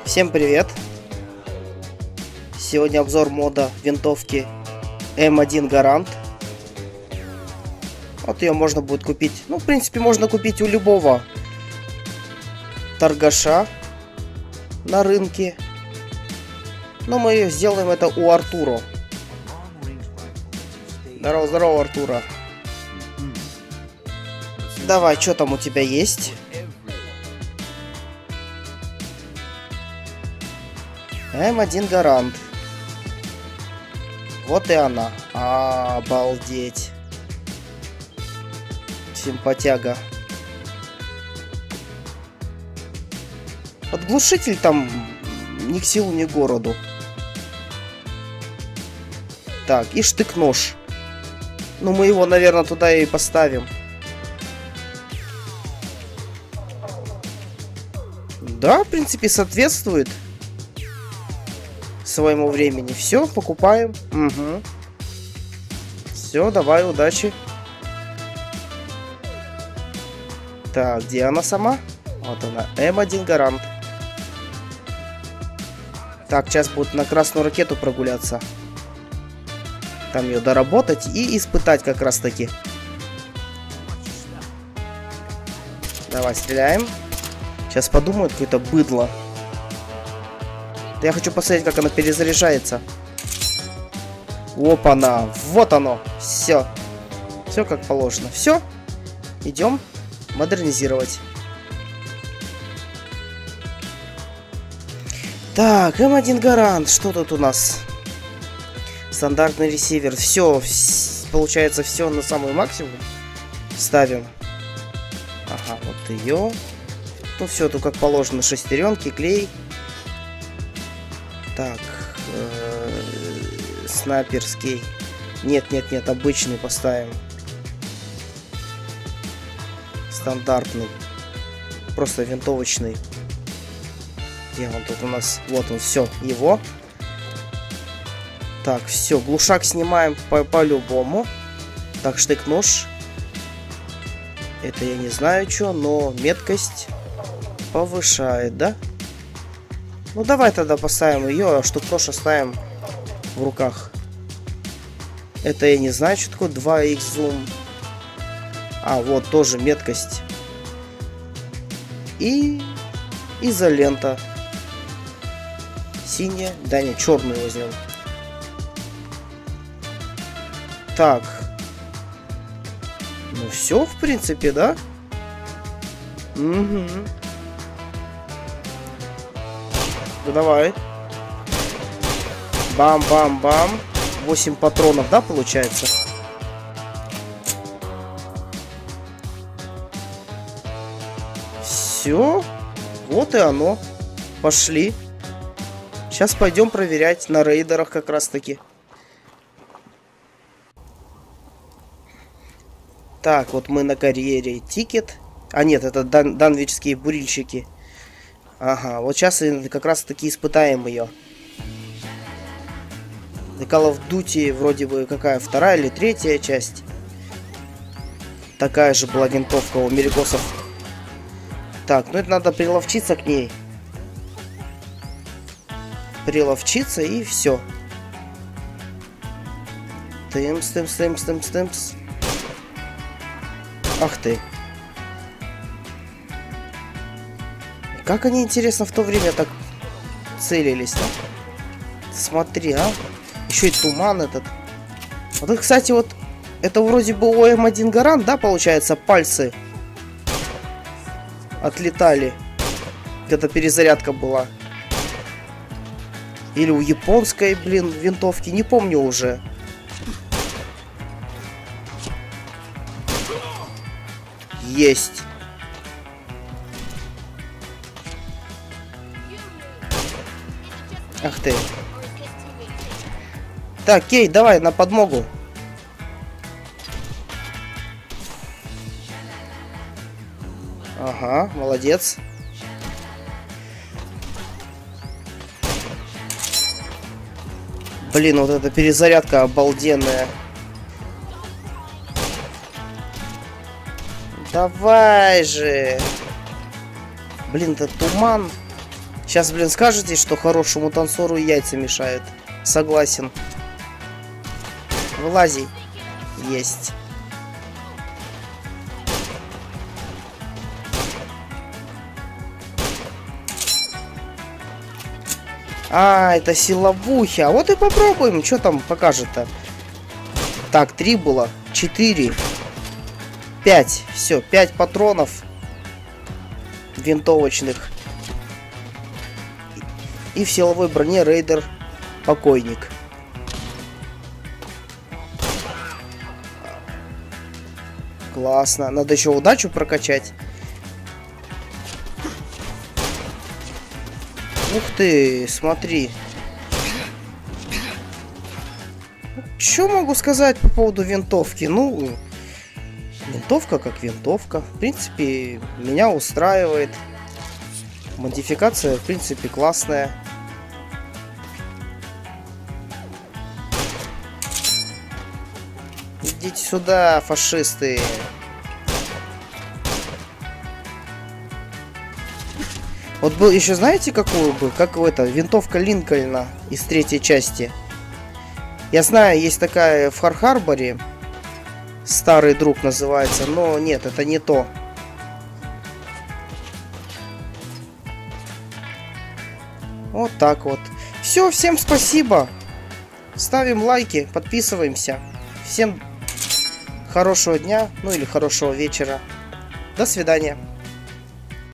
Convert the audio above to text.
Всем привет! Сегодня обзор мода винтовки М1 Гарант. Вот ее можно будет купить. Ну, в принципе, можно купить у любого торгаша на рынке. Но мы сделаем это у Артуро. Здорово, здорово, Артуро. Давай, что там у тебя есть? М1 Гарант. Вот и она. Обалдеть. Симпатяга. Подглушитель там ни к силу, ни к городу. Так, и штык-нож. Ну, мы его, наверное, туда и поставим. Да, в принципе, соответствует своему времени. Все, покупаем. Угу. Все, давай, удачи. Так, где она сама? Вот она, М1 Гарант. Так, сейчас будет на красную ракету прогуляться. Там ее доработать и испытать как раз таки. Давай, стреляем. Сейчас подумают, какое-то быдло. Я хочу посмотреть, как она перезаряжается. Опа-на! Вот оно! Все. Все как положено. Все. Идем модернизировать. Так, М1 Гарант. Что тут у нас? Стандартный ресивер. Все. Получается, все на самый максимум. Ставим. Ага, вот ее. Ну, все тут как положено. Шестеренки, клей. Так, снайперский. Нет, обычный поставим. Стандартный. Просто винтовочный. Где он тут у нас? Вот он, все, его. Так, все, глушак снимаем по-любому. Так, штык-нож. Это я не знаю что, но меткость повышает, да? Ну, давай тогда поставим ее, а штык-нож оставим в руках. Это я не знаю, что такое 2х зум. А, вот тоже меткость. И изолента. Синяя. Да, не, черную возьмем. Так. Ну, все, в принципе, да? Угу. Ну, давай. Бам-бам-бам. 8 патронов, да, получается? Все. Вот и оно. Пошли. Сейчас пойдем проверять на рейдерах как раз таки. Так, вот мы на карьере. Тикет. А нет, это данвичские бурильщики. Ага, вот сейчас как раз таки испытаем ее. Call of Duty вроде бы какая, вторая или третья часть. Такая же была винтовка у америкосов. Так, ну это надо приловчиться к ней. Приловчиться и все. Тымс. Ах ты. Как они, интересно, в то время так целились, да? Смотри, а? Еще и туман этот. Вот это, кстати, вот это вроде бы у М1 Гарант, да, получается, пальцы отлетали, когда перезарядка была. Или у японской, блин, винтовки, не помню уже. Есть. Ах ты. Так, Кей, давай на подмогу. Ага, молодец. Блин, вот эта перезарядка обалденная. Давай же. Блин, это туман. Сейчас, блин, скажете, что хорошему танцору яйца мешают. Согласен. Вылази. Есть. А, это силовухи. А вот и попробуем. Что там покажет-то? Так, 3 было. 4. 5. Все, 5 патронов винтовочных. И в силовой броне рейдер покойник. Классно. Надо еще удачу прокачать. Ух ты, смотри. Что могу сказать по поводу винтовки? Ну, винтовка как винтовка. В принципе, меня устраивает. Модификация, в принципе, классная. Идите сюда, фашисты. Вот был еще, знаете, какую бы? Как это, винтовка Линкольна из 3-й части. Я знаю, есть такая в Хар-Харборе. Старый друг называется, но нет, это не то. Вот так вот. Все, всем спасибо. Ставим лайки, подписываемся. Всем хорошего дня, ну или хорошего вечера. До свидания.